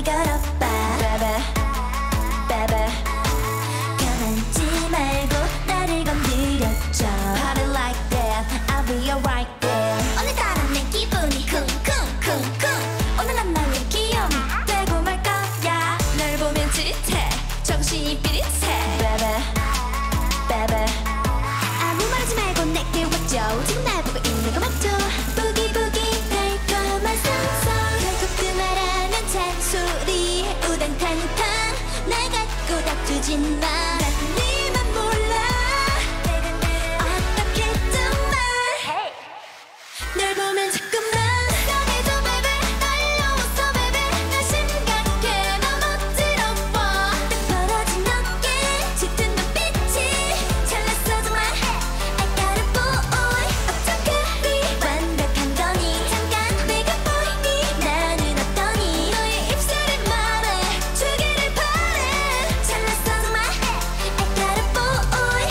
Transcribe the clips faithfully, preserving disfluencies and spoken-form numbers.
걸어봐 baby baby 가만지 말고 나를 건드려줘 Party like that I'll be alright there 오늘따라 내 기분이 쿵쿵쿵쿵 오늘 난 나의 귀염이 되고 말 거야 널 보면 찌릿해 정신이 삐릿해 baby baby 아무 말하지 말고 내게 와줘 지금 날 보고 있는 거 맞죠 부기부기 달콤한 상상 결국 그 말 하면 잔소리 우당탕탕 날 갖고 다투진 마 난 네만 몰라 어떻게 정말 널 보면 자꾸만 변해져 baby 떨려왔어 baby 날 심각해 넌 어지러워 딱 벌어진 어깨 짙은 눈빛이 잘났어 정말 I got a boy 어떻게 네 완벽한 거니 잠깐 내가 보이니 나는 어떠니 너의 입술에 말해주기를 바래 잘났어 정말 I got a boy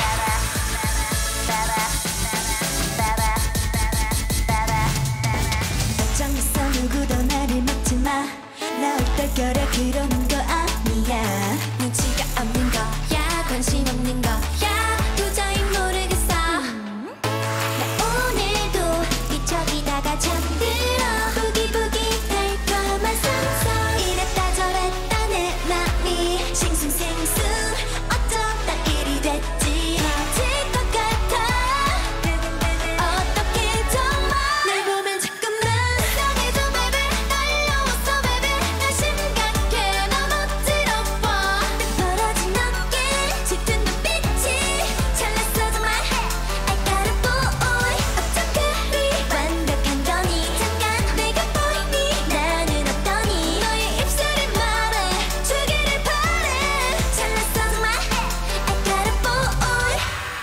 걱정했어 누구도 나를 믿지 마나 얼떨결에 그러는 거 아니야 눈치가 없는 거야 관심 없는 거야 도저히 모르겠어 나 오늘도 뒤척이다가 잠들어 부기부기 달콤한 상상 이랬다 저랬다 내 맘이 싱숭생숭 어쩌다 이리 됐지 터질 것 같아 어떻게 정말 날 보면 자꾸만 이상해져 baby 떨려왔어 baby 날 심각해 넌 어지러워 딱 벌어진 어깨 짙은 눈빛이 잘났어 정말 I got a boy 어떻게 네 완벽한 거니 잠깐 내가 보이니 나는 어떠니 너의 입술에 말해주기를 바래 잘났어 정말 I got a boy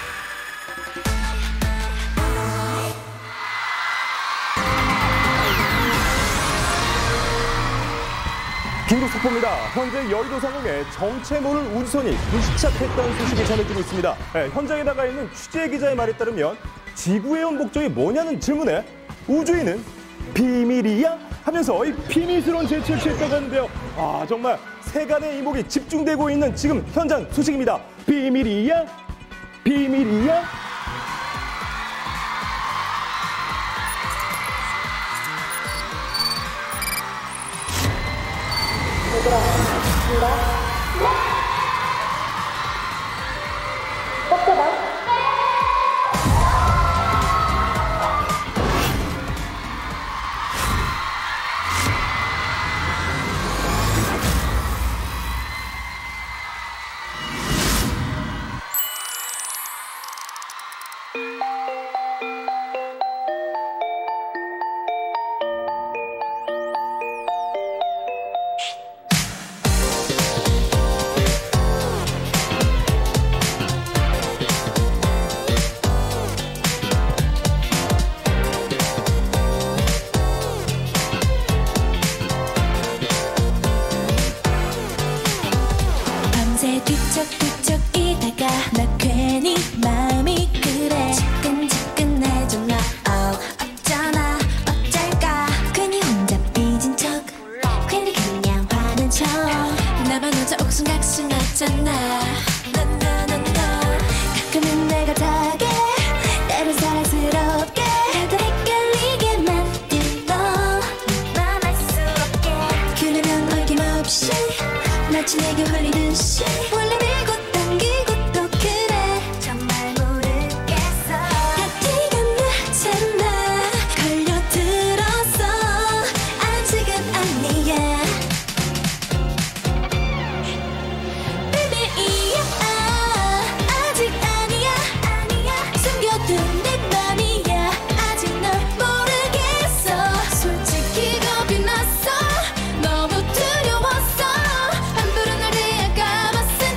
긴급 속보입니다. 현재 여의도 상공에 정체 모를 우주선이 불시착했다는 소식이 전해지고 있습니다. 네, 현장에 나가 있는 취재 기자의 말에 따르면 지구에 온 목적이 뭐냐는 질문에 우주인은 비밀이야? 하면서 이 비밀스러운 제치를 취했다고 하는데요. 아 정말 세간의 이목이 집중되고 있는 지금 현장 소식입니다. 비밀이야? 비밀이야? 밤새 뒤척뒤척이다가 나 괜히 마음이 그래 지끈지끈해져 나 oh, 어쩌나 어쩔까 괜히 혼자 삐진 척 괜히 그냥 화난 척 나만 혼자 옥순각순하잖아 나나나나 가끔은 내가 다게 때론 사랑스럽게 나도 헷갈리게 만들어 만할수없게 그러면 어김없이 마치 내게 홀리듯이 원래를 곧 당기고 또 그래 정말 모르겠어 다 티가 나잖아 걸려들었어 아직은 아니야 비밀이야 아직 아니야 숨겨둔 내 맘이야 아직 널 모르겠어 솔직히 겁이 났어 너무 두려웠어 함부로 널 대할까 봐 쓴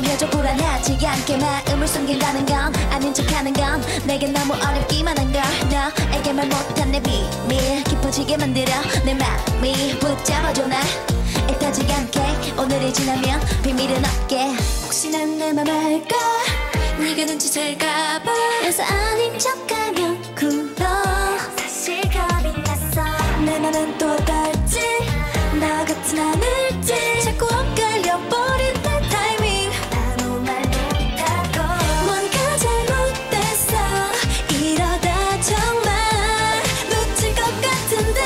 보여줘 불안하지 않게 마음을 숨긴다는 건 아닌 척하는 건 내겐 너무 어렵기만 한걸 너에게 말 못한 내 비밀 깊어지게 만들어 내 맘이 붙잡아줘 날 애타지 않게 오늘이 지나면 비밀은 없게 혹시나 내 맘 알까 네가 눈치챌까봐 그래서 아닌 척하면 굴어 사실 겁이 났어 내 맘은 또 어떨지 나 같은 않을지 자꾸 엇갈려버린 내 타이밍 나도 말 못하고 뭔가 잘못됐어 이러다 정말 놓칠 것 같은데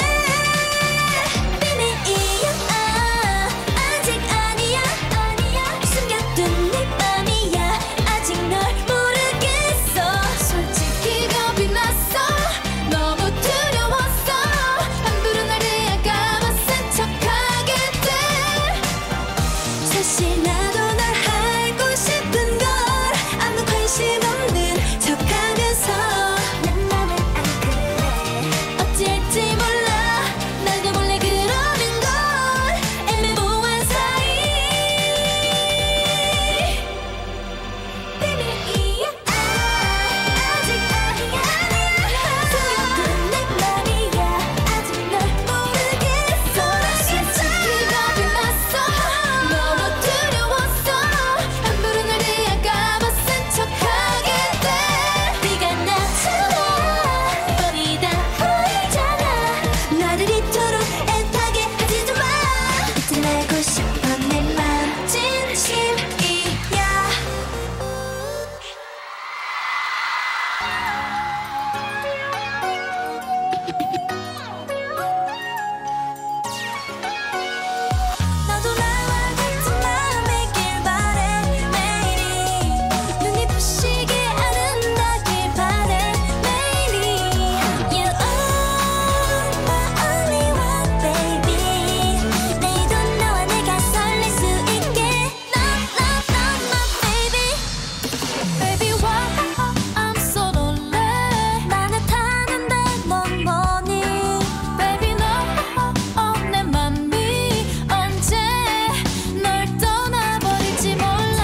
비밀이야 아, 아직 아니야 아니야 숨겨둔 네 맘이야 아직 널 모르겠어 솔직히 겁이 났어 너무 두려웠어 함부로 날 대할까봐 센 척하게 돼 사실 나도 널 알고 싶은 걸 아무 관심 없는 척하면서 난 맘을 안 그래 어찌할지 몰라 나도 몰래 그러는 걸 애매모호한 사이 비밀이야 아직 아니야 숨겨둔 내 맘이야 아직 널 모르겠어 솔직히 겁이 났어 너무 두려웠어 함부로 날 대할까봐 센 척하게 돼 네가 나타나 버리다 보이잖아 나를 이토록 애타게 하지도 마 이제 알고 싶어 내 맘 진심이야 나도 나와 같은 마음이길 바래 매일이 눈이 부시게 아른다길 바래 매일이 You are my only one baby 내일도 너와 내가 설렐 수 있게 Love love love my baby Baby why I'm so lonely 나 나타난데 넌 뭐니 Baby 너 어, 내 맘이 언제 널 떠나버릴지 몰라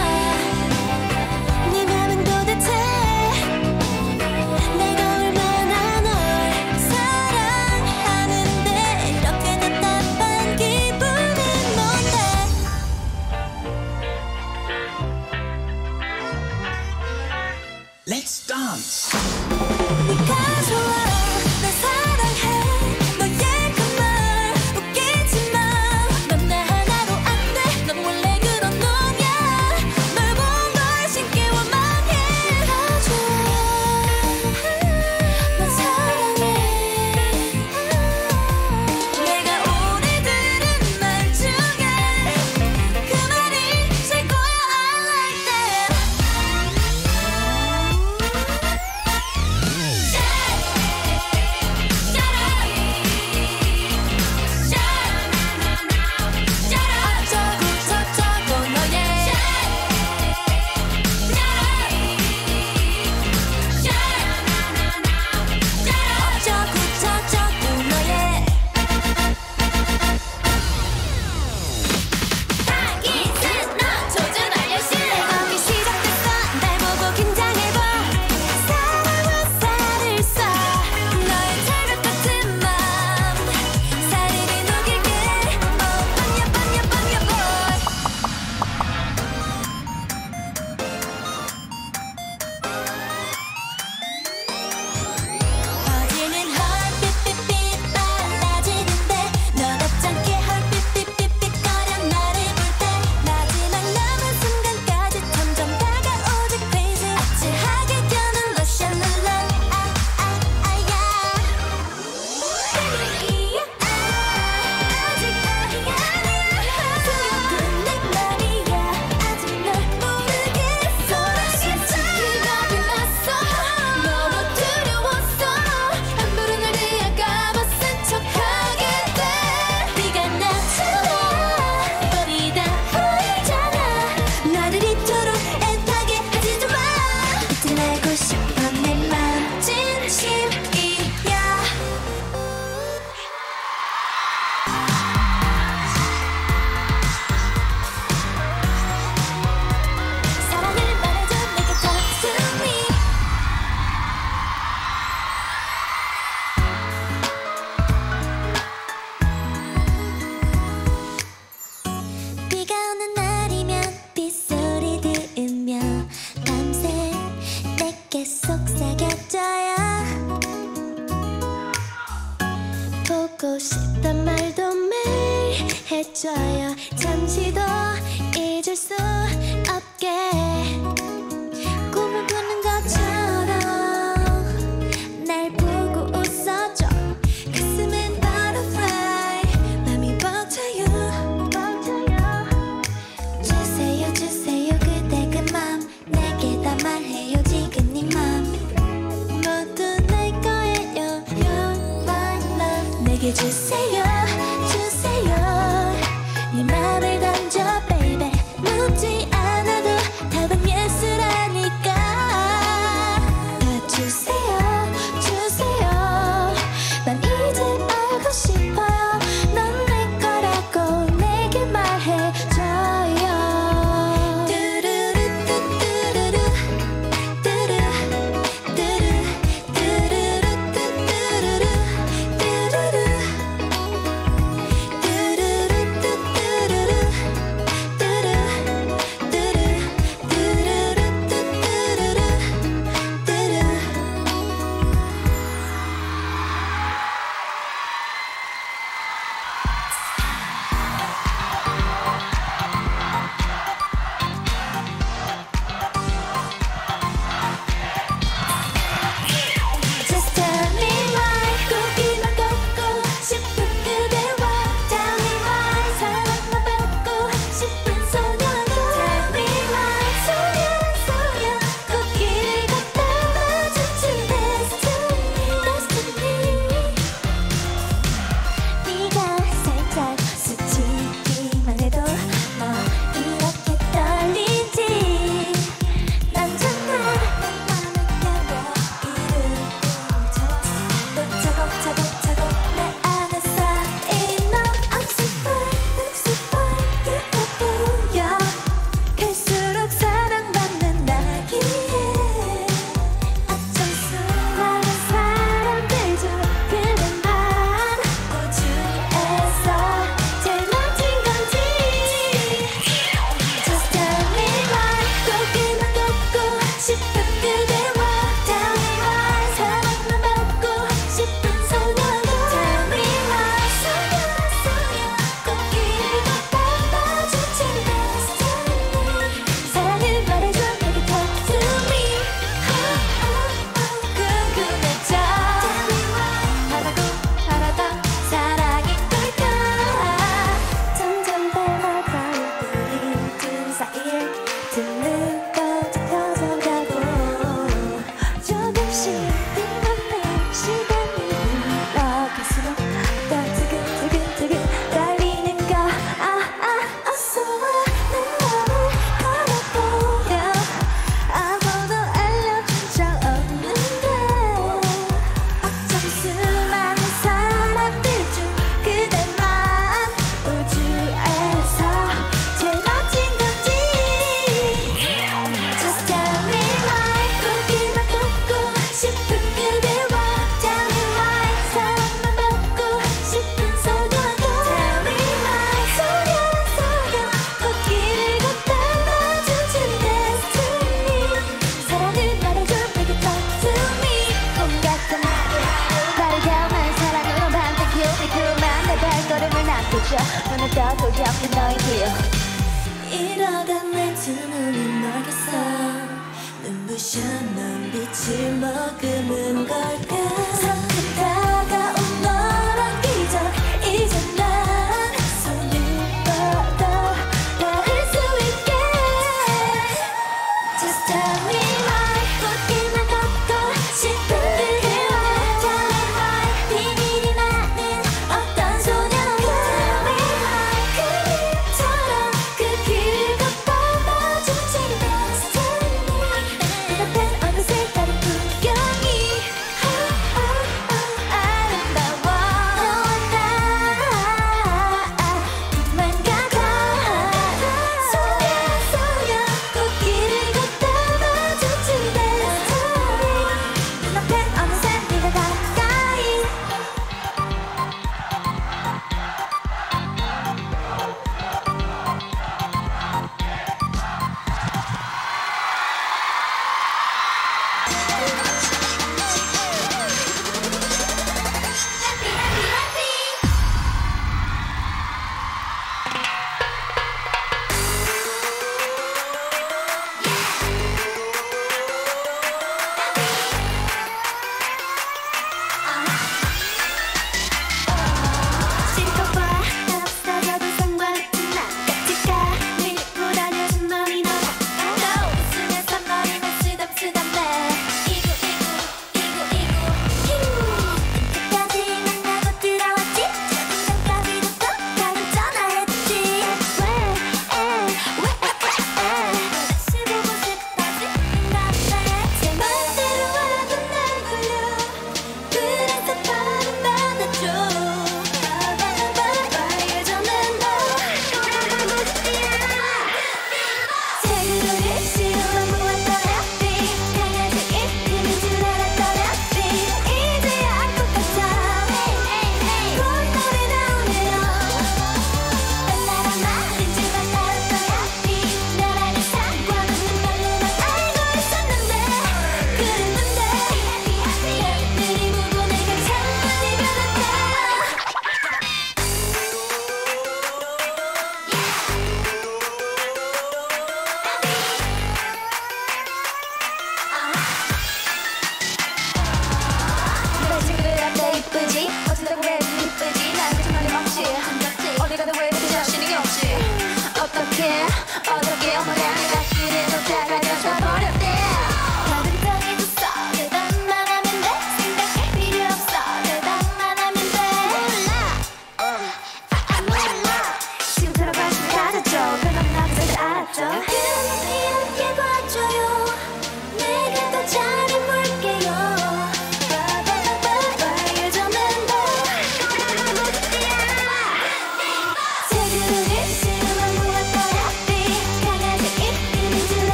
네 맘은 도대체 내가 얼마나 널 사랑하는데 이렇게 답답한 기분은 뭔데 Let's dance. 네가 좋아 널 사랑해 너의 그 말 웃기지 마넌 나 하나로 안돼 넌 원래 그런 놈이야 널 본 걸 신기해 원망해 다 좋아 넌 사랑해 내가 오래 들은 말 중에 그 말이 최고야 I like that 맘속에 속삭여줘요. 보고 싶단 말도 매일 해줘요. 잠시도 잊을 수 없게 꿈을 꾸는 것처럼 날 보고 웃어줘. 가슴엔 butterfly 맘이 벅차요. 주세요 주세요 그대 그 맘 내게 다 말해요. 지금 네 맘 모두 내 거예요. You're my love. 내게 주세요 주세요 네 맘을 던져 baby. 묻지 않아도 답은 예스라니까. 다 주세요 주세요 난 이제 알고 싶어요. 넌 내 거라고 내게 말해줘요. 뚜루루 뚜뚜루루 뚜루 뚜루 뚜루루 뚜뚜루루 뚜루루 뚜루루 뚜뚜루루 뚜루 뚜루 뚜루루 뚜뚜루루 뚜루. Just tell me why 고기만 걷고 싶은 그대와 Tell me why 사랑만 받고 싶은 소녀도 Tell me why 소녀는 소녀 꽃길을 걷다 마주친 destiny destiny. 네가 살짝 스치기만 해도 뭐 이렇게 떨리지. 난 정말 내 맘을 깨워 이루고 또 차곡차곡차곡 내 안에 쌓인 너 I'm so fine, I'm so fine, 예뻐 보여. 갈수록 사랑받는 나기에 어쩜 수많은 사람들 중 그대만 우주에서 제일 멋진 건지. Just tell me why 고기만 걷고 싶은 그대와 Tell me why 사랑만 받고 싶은 소녀도 Tell me why 소녀는 소녀 꽃길을 걷다 마주친 destiny. 사랑을 말해줘 내게 talk to me. 궁금해져 하라고 하라다 사랑이 걸까. 점점 닮아가는 우리 둘 사이에 듣는 것 좁혀져가고 조금씩 네 맘에 시간이 흘러갈수록 더 두근두근두근 떨리는 거. 아아 어서 와 내 맘을 걸어보려. 아무도 알려준 적 없는데 어쩜 수많은 사람들 중 그대만 우주에서 제일 멋진 건지. Just tell me why 고기만 걷고 싶은 그대와 Tell me why 사랑만 받고 싶은 소녀도 Tell me why 소녀는 소녀 꽃길을 걷다 마주친 destiny. 사랑을 말해줘 내게 talk to me. 꿈 같은 나를 향한 사랑으로 반짝 기억이 그만 내 발걸음을 놔두죠. 눈을 떠도 잡힌 너의 길. 이러다 내 두 눈이 멀겠어. 눈부셔 넌 빛을 머금은 걸까. 성큼 다가온 너란 기적 이제 난 손을 뻗어 닿을 수 있게. Just tell me why 꽃길만 걷고 싶은 그대와 Tell me why 비밀이 많은 어떤 소녀도 Tell me why 그림처럼 그 길을 걷다 마주친 destiny. 눈앞엔 어느새 다른 풍경이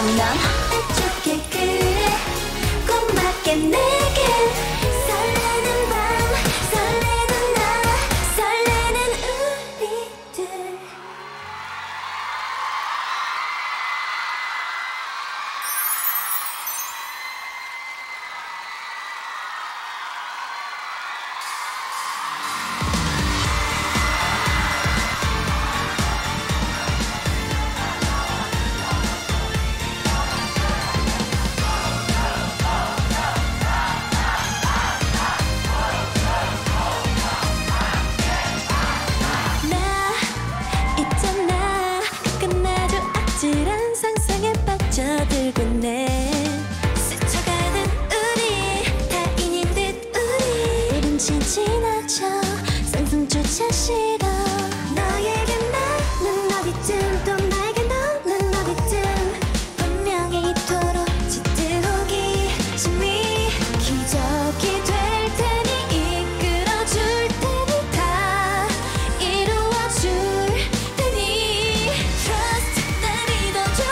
그럼 넌 어떻게 그래 고맙게 내게 설레는 밤 설레는 나 설레는 우리들 들고 내 스쳐가는 우리 타인인 듯 우리 우린 지나쳐 상상조차 싫어 너에게 나는 어디쯤 또 나에게 너는 어디쯤 분명히 이토록 짙은 호기심이 기적이 될 테니 이끌어줄 테니 다 이루어줄 테니 Trust 날 믿어줘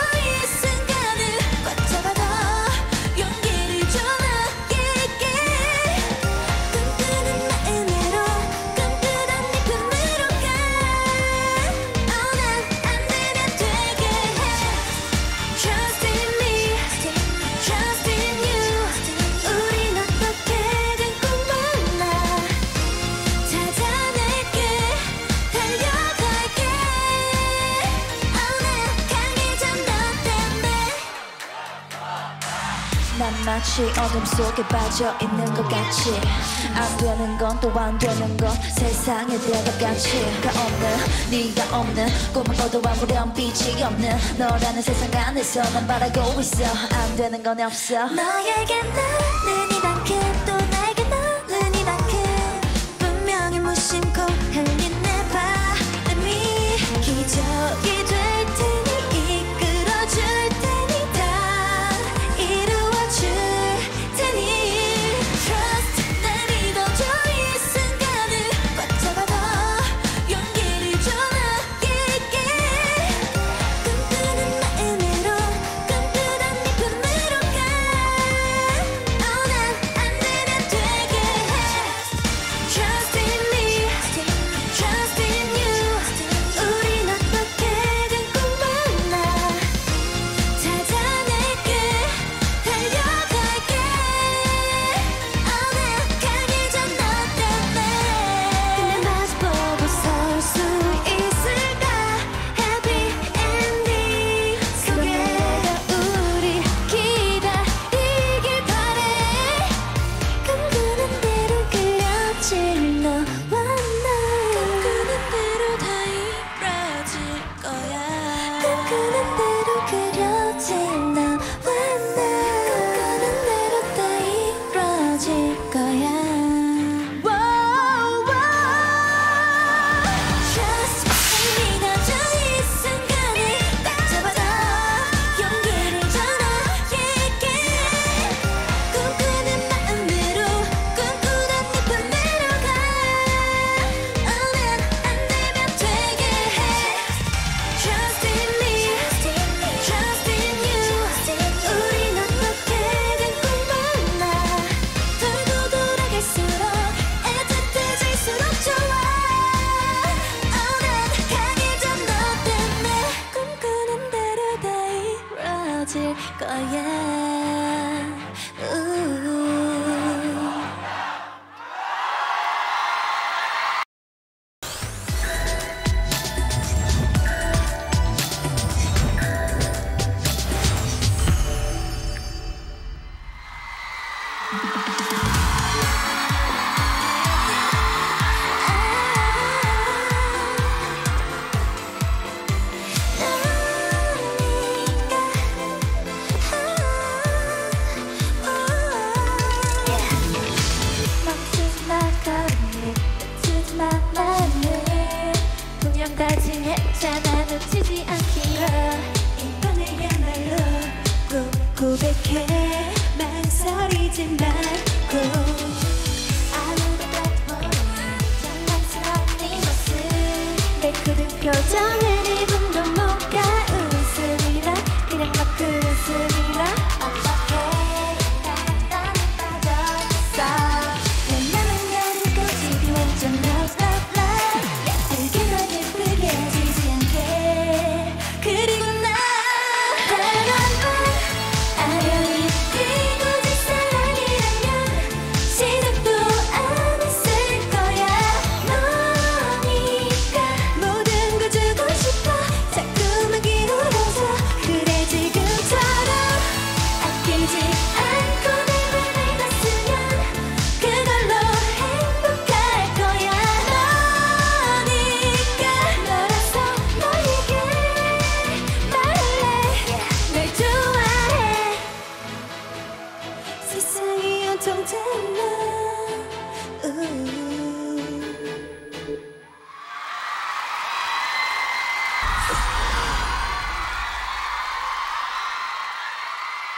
난 마치 어둠 속에 빠져있는 것 같이 안 되는 건 또 안 되는 건 세상에 대답같이 가 없는 네가 없는 꿈을 꿔도 아무런 빛이 없는 너라는 세상 안에서 난 바라고 있어 안 되는 건 없어 너에게 나는 이만큼 또 나에게 너는 이만큼 분명히 무심코 흘린 내 바람이 기적이 될 테니 이끌어줄 테니 다 이루어줄 테니 Trust 날 믿어줘 이 순간을 꽉 잡아도 용기를 줘 나에게 꿈꾸는 마음으로 꿈꾸던 네 품으로 가 Oh 난 안 되면 되게 해 Trust in me Trust in you 우린 어떻게든 꼭 만나 찾아낼게 달려갈게 Oh 난 강해져 너 때문에 근데 마주보고 설 수 있을까 Happy ending 그대가 우리 기다리길 바래 꿈꾸는 대로 그려질 너와 나 꿈꾸는 대로 다 이루어질 거야 꿈꾸는 대로 그려질 너와 나 꿈꾸는 대로 다 이루어질 거야 Wow, wow. Trust 날 믿어줘 이 순간을 딱 잡아도 용기를 줘 나에게 꿈꾸는 마음으로 꿈꾸던 네 품으로 가 Oh 난 안 되면 되게 해 Trust in me Trust in you 우린 어떻게든 꼭 만나 돌고 돌아갈수록 애틋해질수록 좋아 Oh 난 강해져 너 때문에 꿈꾸는 대로 다 이루어질 거야 우. 멈추지 마 걸음이 멈추지 마 마음을 분명까지 했잖아 놓치지 않기로 이번에야말로 꼭 고백해 망설이지 말고 아무것도 모르는 장난스러운 네 모습 내 굳은 표정은 일 분도 못 가 웃음이라 그냥 막 웃어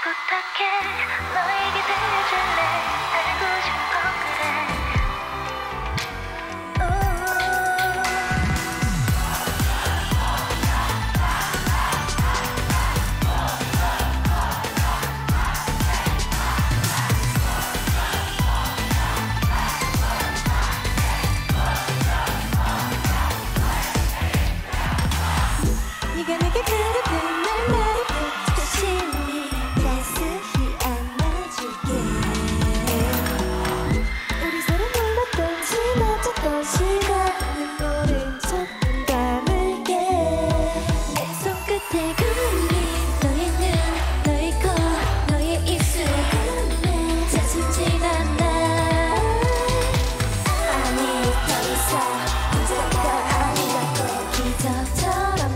부탁해 너에게 들려줄래 알고 싶어 그래 네가 내게 그려둔 날 말부터 심히 자세히 안아줄게 우리 서로 몰랐던 지나쳤던 시간은 모른 척 눈 감을게 내 손끝에 그린 너의 눈 너의 코 너의 입술 꿈에 자칫진 않아 아니 더 이상 문제가 아니라고 기적처럼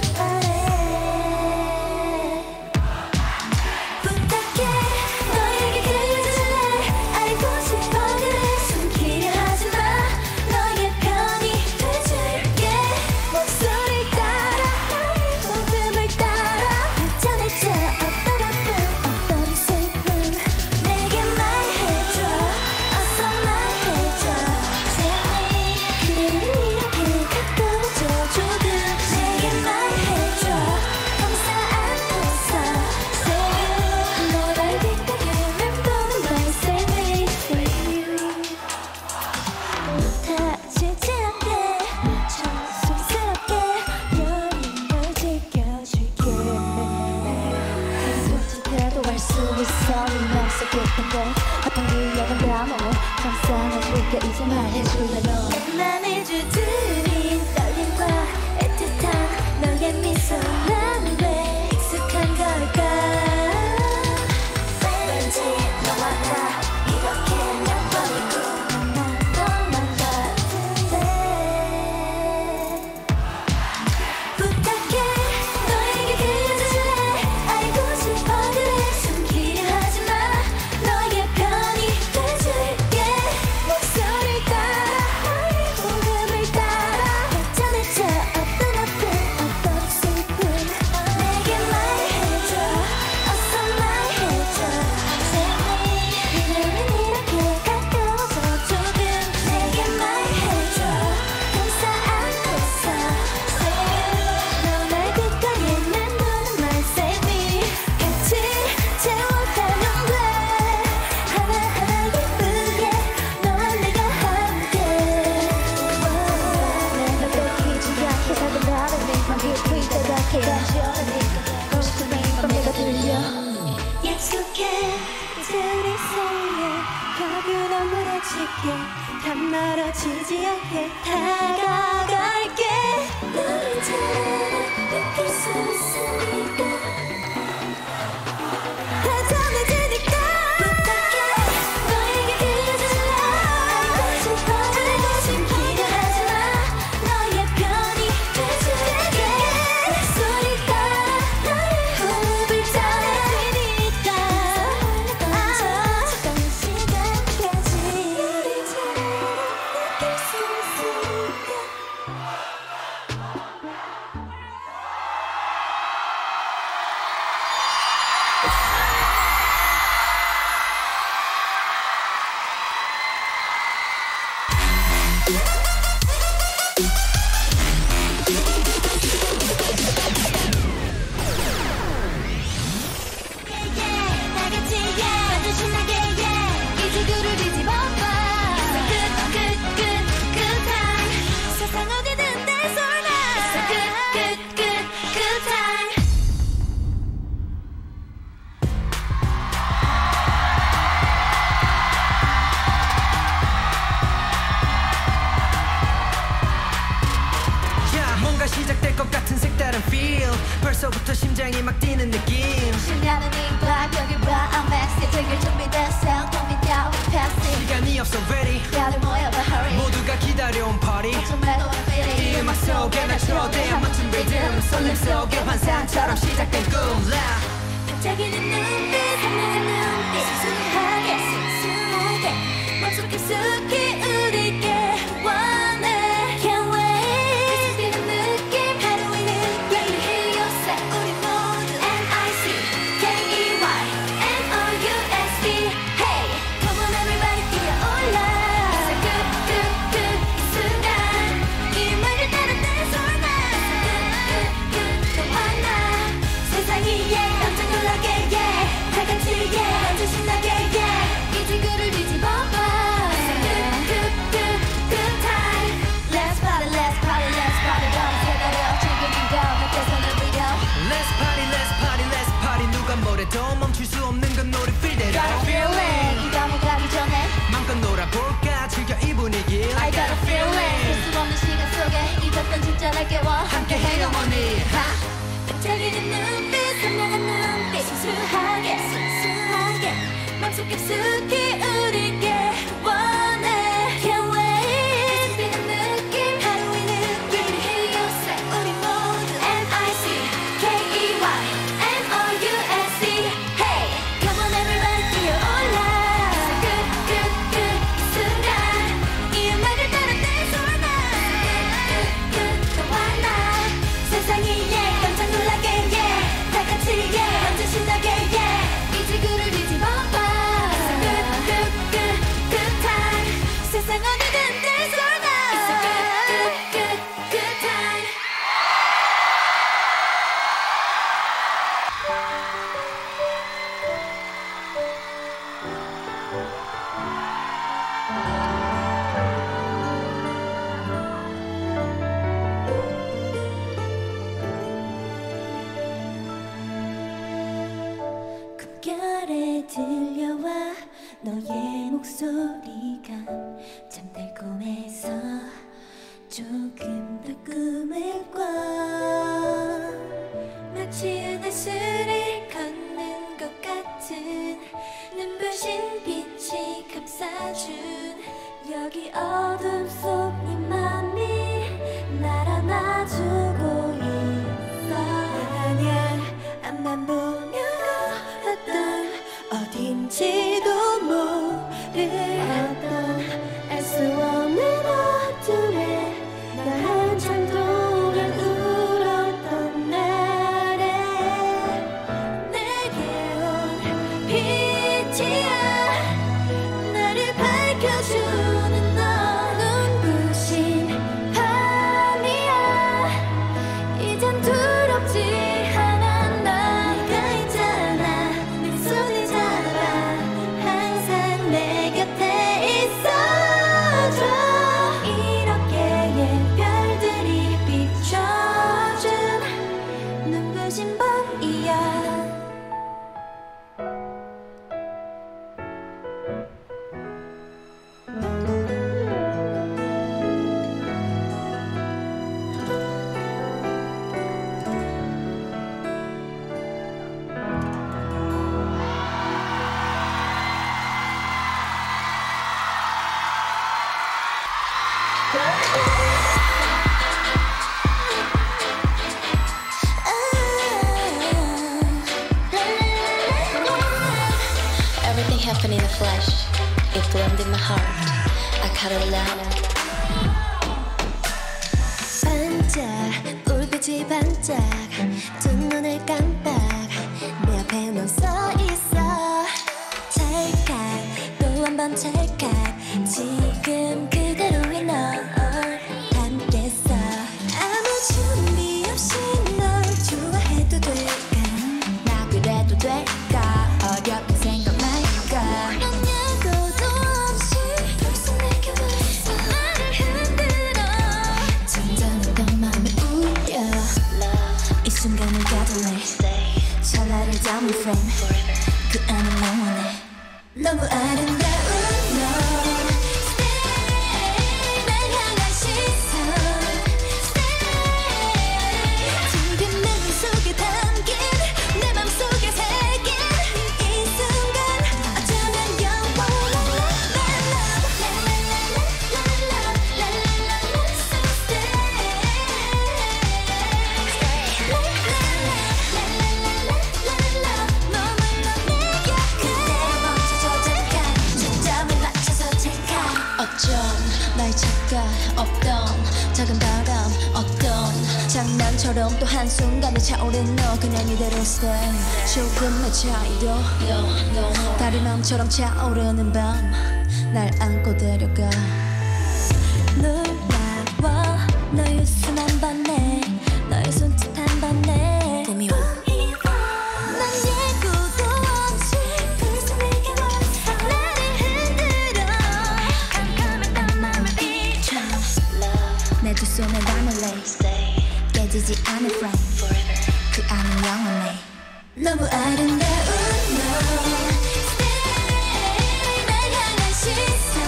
어떤 기억은 까먹어 감싸내줄게 이제 말해줄래 너 내 맘에 주드린 떨림과 애틋한 너의 미소 난 왜 익숙한 걸까 왠지 너와 나 이렇게 몇 번이고 만났던 것 같은데 부탁해 너에게 들려줄래 알고 싶어 그래 숨기려 하지마 너의 편이 돼줄게 목소리를 따라 너의 호흡을 따라 발전해져 어떤 아픔 어떤 슬픔 내게 말해줘 어서 말해줘 제발 우리는 이렇게 가까워져 조금 내게 말해줘 감싸 안고서 넌 알 끝까지 맴도는 말 Say me 같이 채워가면 돼 하나하나 예쁘게 너와 내가 함께 내가 뺏기지 않게 작은 나를 내맘 깊이 다가게 간지러니까 보고 싶은 매일 밤 내가 들려 약속해 이제 우리 사이에 벽을 안 무너지게 다 멀어지지 않게 다가갈게 너를 잘 느낄 수 있으니까 다 전해지니까 부탁해 너에게 들려줄래 알고 싶어 알고 싶기를 하지마 너의 편이 돼줄게 목소리 따라 너의 호흡을 따라 되니까 아 잠깐 시간까지 우리 잘 느낄 수 있으니까 나같이 완전 신나게 이 지구를 뒤집어봐 끝 끝 끝 끝한 세상 어디든 there's alright 끝 끝 끝 끝한 Yeah, 뭔가 시작될 것 같은 색다른 feel 벌써부터 심장이 막 뛰는 느낌 신나는 이밤 여기 봐 I'm maxi 되길 준비됐어 Put me down with passing 시간이 없어 ready 다들 모여봐 hurry 모두가 기다려온 party 정말 너와 feeling 이 음악 속에 날 초대한 멋진 리듬 설렘 속의 환상처럼 시작된 꿈 Loud. 반짝이는 눈빛 설레는 눈빛 순수하게 순수하게 맘속 깊숙이 우리께 원해 Can't wait 계속되는 느낌 하루 이는 yeah you hear yourself 우리 모두 N I C K E Y 그래도 멈출 수 없는 건 우리 필대로 Got a feeling 이 밤을 가기 전에 맘껏 놀아볼까 즐겨 이 분위기 I got a feeling 수 없는 시간 속에 잊었던 진짜를 깨워 함께 해요 언니 반짝이는 눈빛 선명한 눈빛 순수하게 순수하게 맘속 깊숙이 우리께 원해 Can't wait 뛰는 느낌 하루의 느낌 우리 히어세 우리 모두 N I C K E Y N O U S E Hey come on everybody 뛰어올라 끝끝끝 이 순간 이 음악을 따라 dance all night 끝끝 너와 나 세상이 yeah 깜짝 놀라게 yeah 다 같이 yeah 완전 신나게 yeah 이 지구를 뒤집어봐 세상 어디든 dance all night It's a good, good, good, good time 꿈결에 들려와 너의 목소리가 참 달콤해서 조금 더 꿈을 꿔 마치 은하수를 걷는 것 같은 눈부신 빛이 감싸준 여기 어둠 속 네 맘이 날 안아주고 있어 아냐 앞만 보면 어떤 어딘지도 모르던 알 수 없는 어둠에 나 한참 동안 울었던 날에 내게 온 빛이야 나를 밝혀주는 너 눈부신 밤이야 이젠 두렵지 않아 너가 있잖아 내 손을 잡아 항상 내 곁에 있어줘 이렇게 별들이 비춰준 눈부신 밤이야 Everything happened in the flesh. It bloomed in my heart. I caught it loud. 반짝 불빛이 반짝 두 눈을 깜빡 내 앞에 넌 서 있어 찰칵 또 한 번 찰칵 지금 그대로의 널 담겠어 아무 준비 없이 널 좋아해도 될까 나 그래도 될까 어렵게 생각 말까 넌 예고도 없이 벌써 내게 왔어 나를 흔들어 점점 맘에 울려 이 순간을 가질래 찰나를 담은 frame 그 안에 영원해 너무 아름다운 너 Stay 날 향한 시선 Stay 지금 내 눈 속에 담긴 내 맘속에 새긴 이 순간 어쩌면 영원한 My love La la la la la la la la la So stay La la la la la la la 머물러 내 곁에 그대 멈춰줘 잠깐 초점을 맞춰서 잠깐 어쩜 나의 착각 없던 작은 바람 어떤 장난처럼 또 한순간에 차오른 너 그냥 이대로 stay 조금의 차이도 no, no, no. 달이 맘처럼 차오르는 밤 날 안고 데려가 놀라워 너의 웃음 한 번에 너의 손짓 한 번에 봄이 와 난 예고도 없이 벌써 내게 왔어 나를 흔들어 깜깜했던 맘을 비춰 내 두 손에 담을래 깨지지 않을 frame 그 안은 영원해 너무 아름다운 너 Stay 날 향한 시선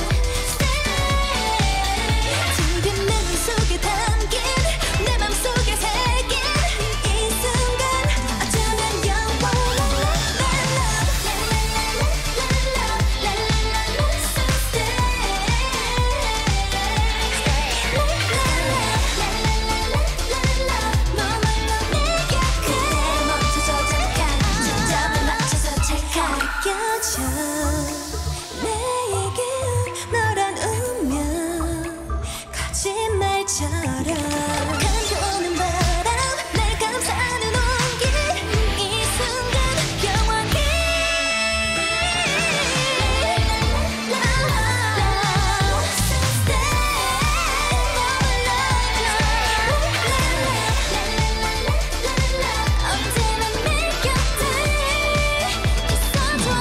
Stay 지금 내 눈 속에 담긴 내 맘속에 새긴 이 순간 어쩌면 영원한 내게 너란 운명 거짓말처럼 감겨오는 바람 날 감싸는 온기 이 순간 영원히 언제나 내 곁에 있어줘.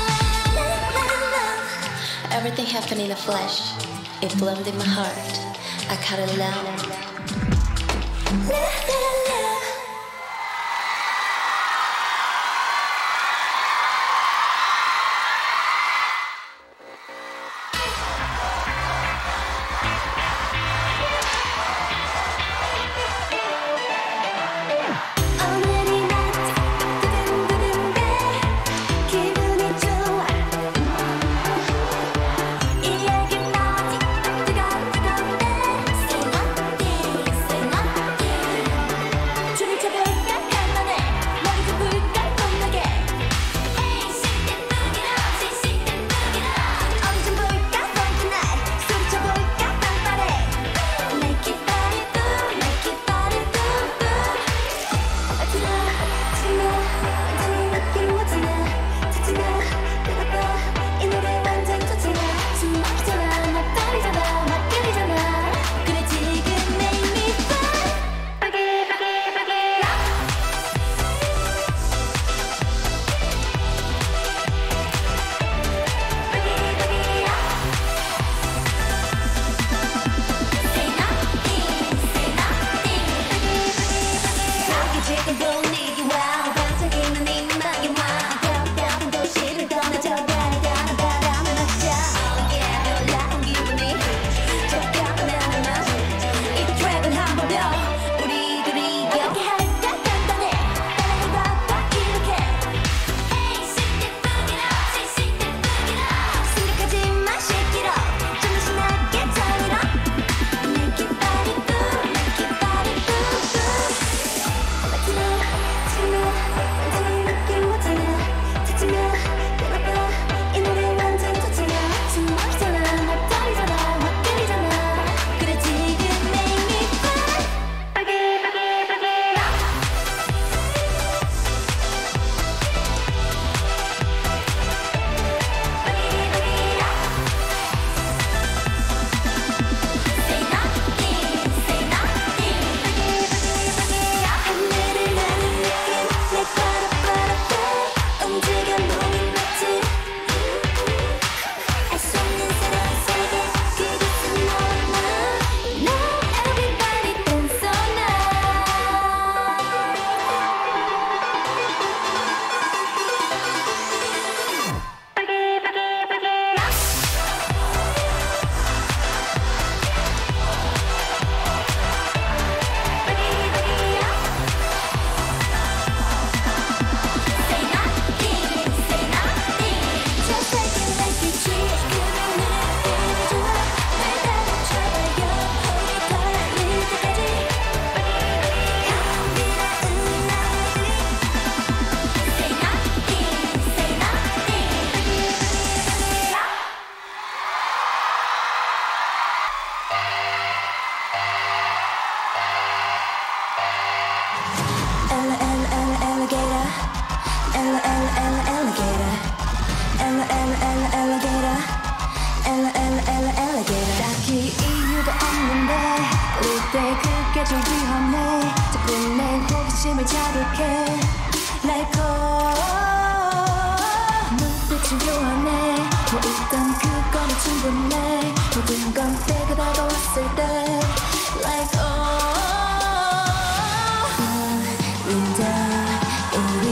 Everything happened in a flash. It bloomed in my heart. I caught it loud. 오늘이 낮 두근두근데 기분이 좋아 이야기 나지 뜨거운데 Say nothing, say nothing 줄을 쳐볼까 간만에 머리 좀 볼까 겁나게 Hey, shake that boogie up, shake, shake that boogie up 어디 좀 볼까 funky night 소리쳐볼까 빵빠레 Make it body boom, make it body boom boom 어쩌나 어쩌나 완전히 느낌 멋지나 좋지나 그것도 이 노래 완전 좋지나 숨 막히잖아 막 떨리잖아 막 끌리잖아 그래 지금 make me fly boogie boogie boogie up boogie boogie up Say nothing, say nothing 여기 지금 분위기와 반짝이는 이마에만 펴펴 도시를 떠나져 달아가는 바람을 맞자 Yeah, 놀라운 기분이 적당한 맛 이 트랙은 한 번 더 우리들이 여기 할까 간단해 따라해봐봐 이렇게 Hey, shake that boogie up, shake, shake that boogie up 생각하지 마, shake it up 좀 더 신나게 turn it up Make it body boom, make it body boom boom 맞지마 지마 완전히 느낌 멋지나 좋지마 그것도 이 노래 완전 좋지나 숨 막히잖아 막 떨리잖아 막 끌리잖아 그래 지금 make me fly boogie boogie boogie up boogie boogie up Say nothing, say nothing boogie boogie boogie up 하늘을 나는 느낌 내 빠라빠라빠 움직여 몸이 마치 알 수 없는 사랑의 세계 그곳은 너와 나 Now everybody dance all night Boogie boogie boogie up Boogie boogie up Say nothing, say nothing Just like it like it treat 그런 눈에 좋아 날 따라줘봐요 우리 달릴 때까지 향기로운 나들이 Say nothing, say nothing up Ella, Ella, Ella, alligator. Ella, Ella, Ella, alligator. Ella, Ella, Ella, alligator. Ella, Ella, Ella, alligator. 딱히 이유가 없는데 우리 때 그게 좀 위험해. 자꾸 내 호기심을 자극해. Like oh 눈빛이 요란해. 뭐 일단 그거는 충분해. 모든 건 때가 다가왔을 때 Like oh 린다 우리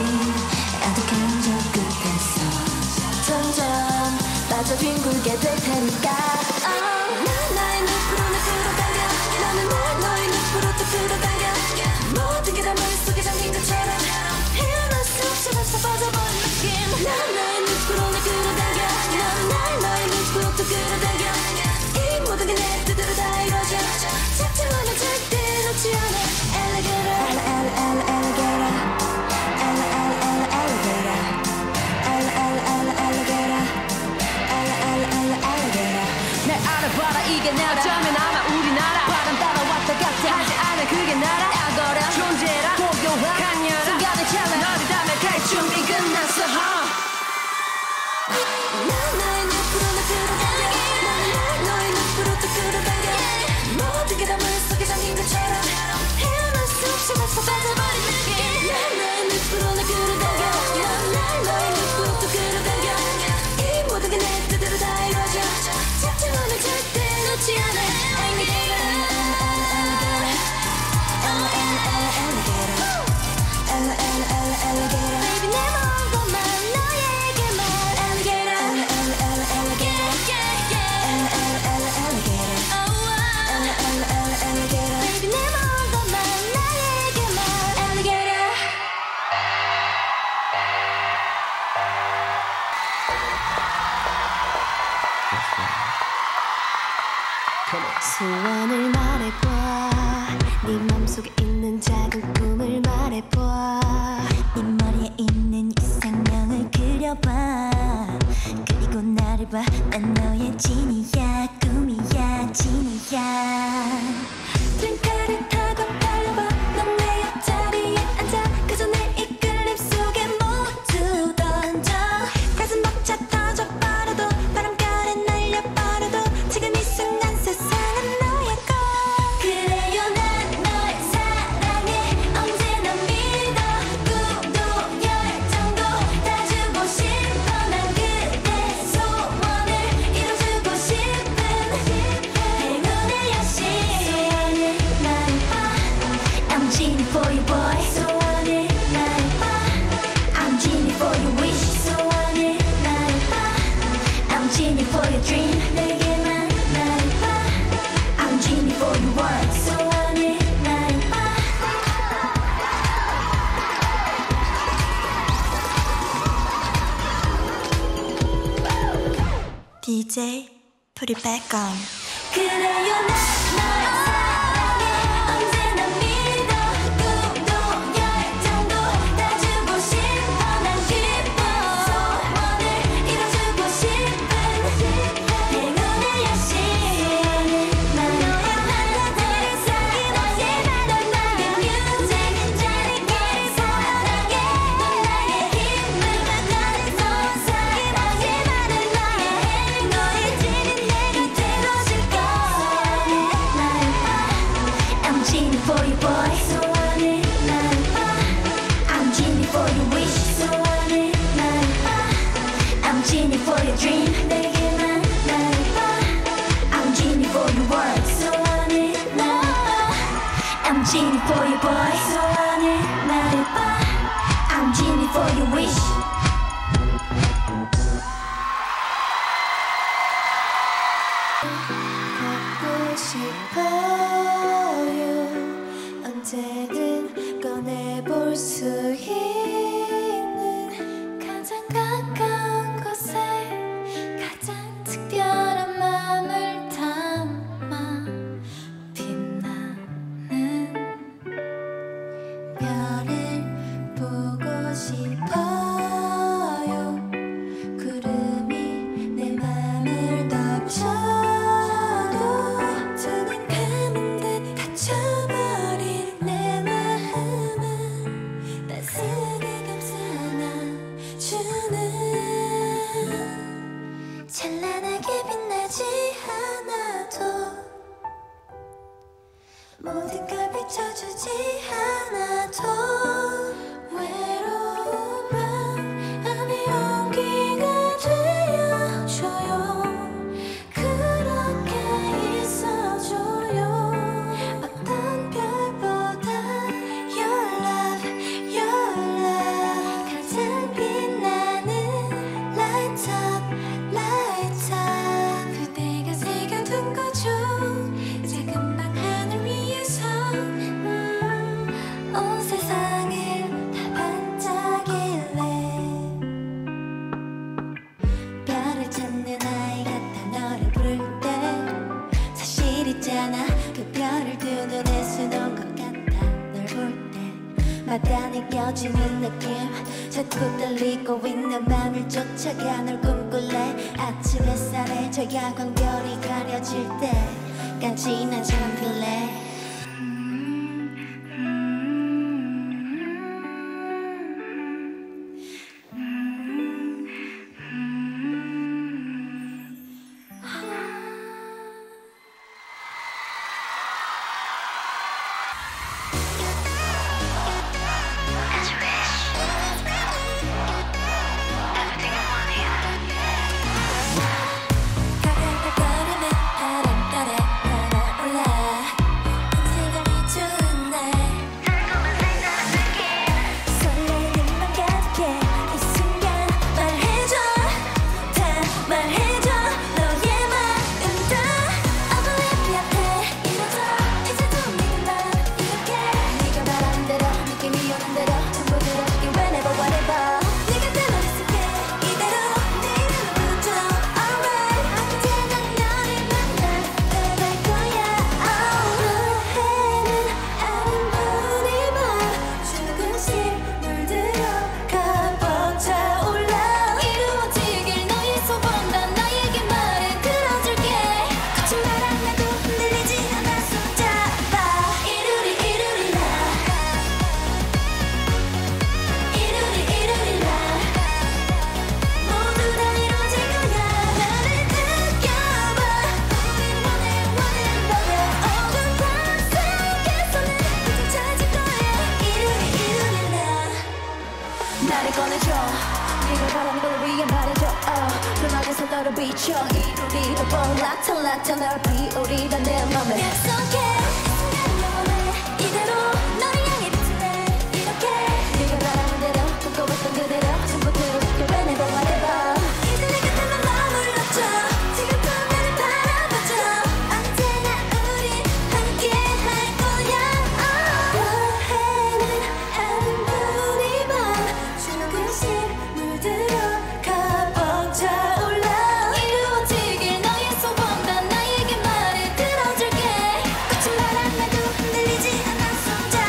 그저 뒹굴게 될 테니까 oh. 난 나의 늪으로 날 끌어당겨 나는 날 너의 늪으로 또 끌어당겨 모든 게 다 물속에 잠긴 것처럼 헤어날 수 없이 벌써 빠져버린 느낌 난 나의 늪으로 날 끌어당겨 나는 날 너의 늪으로 또 끌어당겨 이 모든 게 내 뜻대로 다 이루어져 작정하면 절대 놓지 않아 Alligator Alla alla alla alligator Alla alla alla alligator Alla alla alla alligator Alla alla alla alligator 날 알아봐라 이게 나라 어쩌면 아마 우리나라 바람 따라왔다 갔다 하지 않아 그게 나라 악어라 존재라 고요한 강렬한 순간의 찰나 너를 닮아 갈 준비 끝났어 huh? 난 나의 늪으로 날 끌어당겨 나는 날 너의 늪으로 또 끌어당겨 모든 게 다 물속에 잠긴 것처럼 헤어날 수 없이 벌써 빠져버린 느낌 난 나의 늪으로 날 끌어당겨 나는 날 너의 늪으로 또 끌어당겨 이 모든 게 내 뜻대로 다 이루어져 작정하면 절대 놓지 않아 Alligator Alligator Alligator Alligator Baby 내 먼 것만 너에게만 Alligator Alligator Alligator Alligator Baby 내 먼 것만 나에게만 Alligator 소원을 말해봐 네 맘속에 있는 작은 꿈을 말해봐 네 머리에 있는 이상형을 그려봐 그리고 나를 봐 난 너의 진이야 꿈이야 진이야 트렁크를 타고 달려봐 넌 내 옆자리에 앉아 그저 내 이끌림 속에 모두 던져 가슴 벅차 터져 버려도 바람결에 날려버려도 지금 이 순간 세상은 너의 것 그래요 난 널 사랑해 언제나 믿어 꿈도 열정도 다 주고 싶어 난 그대 소원을 이뤄주고 싶은 행운의 여신 소원을 말해봐 I'm genie for you boy 소원을 말해봐 I'm genie for your wish 소원을 말해봐 I'm genie for your dream 내게만 말해봐 I'm genie for your word 소원을 말해봐 디제이 put it back on 그래요 난 널 사랑해 언제나 믿어 꿈도 열정도 다 주고 싶어 난 기뻐 소원을 이뤄주고 싶은 행운의 여신 너의 나를 사기 너의 나를 나의 뮤직 자리끼리 사랑해 넌 나의 힘을 나는 손사기 너의 나를 나의 행운의 진이 내 곁에 놓칠 거야 나를 봐 I'm genie for you boy 소원을 나를 봐 I'm genie for your wish 소원을 나를 봐 I'm genie for your dream 내게만 나를 봐 I'm genie for your word 소원을 나를 봐 I'm genie for you boy 소원을 나를 봐 I'm genie for your wish 갖고 싶어요 언제든 꺼내볼 수 있는 가장 가까운 곳에 가장 특별한 마음을 담아 빛나는 별을 보고 싶어요 구름이 내 맘을 덮쳐도 두 눈 감은 듯 닫혀버린 내 마음은 따스하게 감싸 안아주는 찬란하게 빛나지 않아도 모든 걸 비춰주지 않아도 외로운 밤 안에 용기가 되어줘요 그렇게 있어줘요 어떤 별보다 Your love, your love 가장 빛나는 Light up, light 이어지는 느낌 자꾸 떨리고 있는 맘을 쫓아가 널 꿈꿀래 아침 햇살에 저 야광별이 가려질 때까지 난 잠들래 나를 꺼내줘 네가 바라는 걸 위해 말해줘 uh, 눈앞에서 너를 비춰 이루리도 뻔라탄라탄 날 비우리다 내 맘에 약속해 이대로 너를 향해 비틀래 이렇게 네가 바라는 대로 꿈꿔봤던 그대로 전부 들어줄게 whenever whatever 이제 내 곁에만 머물러줘 지금부터 나를 바라봐줘 언제나 우리 함께 할 거야 oh. 해는 아름다운 이밤 조금씩 물들어 가벅 차올라 이루어지길 너의 소원 난 나에게 말을 들어줄게 거친 바람 나도 흔들리지 않아 손잡아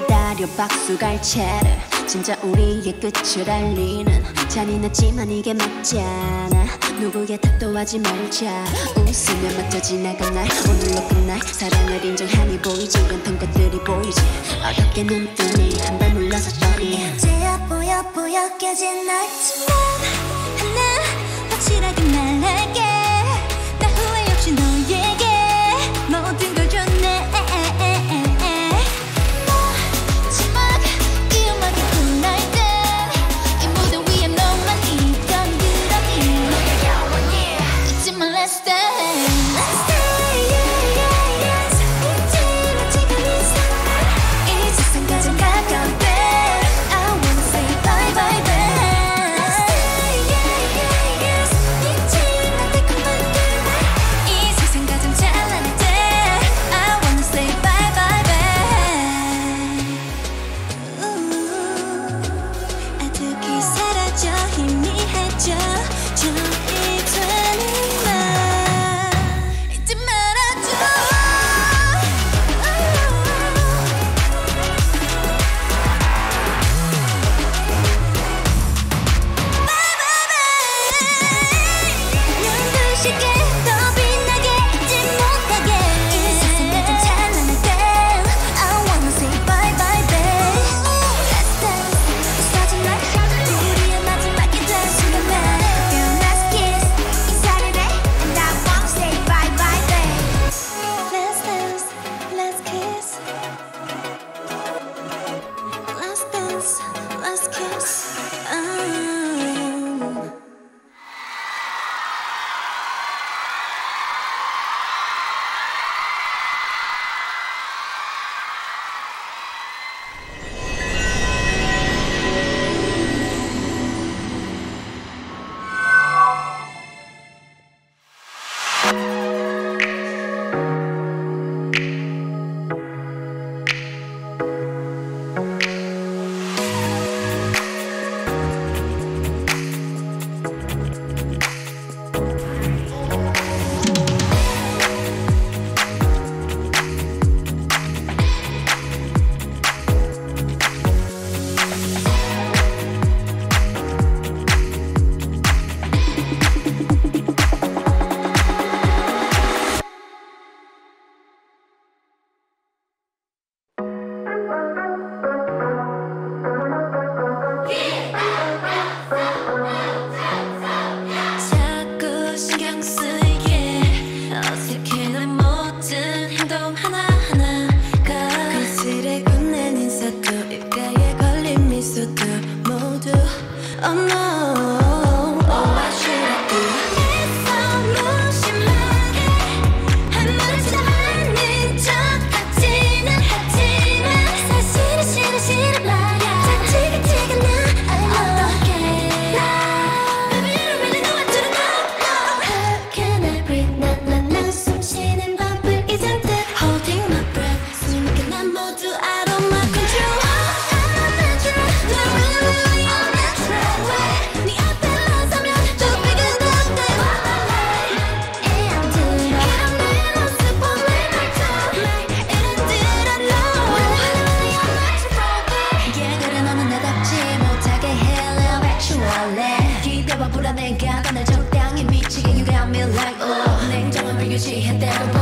기다려 박수갈채를 진짜 우리의 끝을 알리는 잔인하지만 이게 맞잖아. 누구의 탓도 하지 말자. 웃으며 맞춰 지나간 날 오늘로 끝날 사랑을 인정하니 보이지 않던 것들이 보이지. 어떻게 눈 뜨니 한 발 물러서 떠니 이제야 보여 보여 깨진 날지만 하나 확실하게 말할게. 나 후회 없이 너에게 모든 걸 줬네. 마지막 이 음악이 끝날 때 이 무대 위에 너만 있던 그런 너의 영원히 잊지마. Let's dance Let's stay yeah, yeah, yes. 잊지마 지금 이 순간 이 세상 가장 가까운 때 I wanna say bye bye bye. Let's stay yeah, yeah, yes. 잊지마 달콤한 그날 이 세상 가장 찬란할 때 I wanna say bye bye bye. Ooh, 아득히 사라져 희미해져 저리 되는 날 잊지 말아줘. 눈부시게 더 빛나게 잊지 못하게 이 세상 가장 찬란할 때 I wanna say bye bye babe. Let's dance 사진 날 우리의 마지막 기도의 순간만 Your last kiss 인사를 해 and I wanna say bye bye babe. Let's dance let's kiss Let's dance let's kiss. um. 자꾸 신경 쓰이게 어색해 너의 모든 행동 하나하나가 그슬에 웃는 인사도 입가에 걸린 미소도 모두 Oh no Oh what should I do. 내 손 무심하게 아무렇지도 않은 척 같지는 하지만 사실은 싫어 싫어 말야. 다 지긋지긋 나 I know 어떡해 Baby I don't really know what to do. How can I breathe 난난 숨 쉬는 법을 잊은 듯 Holding my breath 숨막힌 난 모두 out of my control. I'm unnatural Not really really unnatural way. 네 앞에 나서면 또 비교도 돼. And I'm doing 이런 내 모습 보면 말투 이런 듯 I know Really really unnatural way. Yeah 그래 너는 나답지 못하게 해 Live actually 기대와 불안해가 날 적당히 미치게 You got me like oh 냉정함을 유지해 때로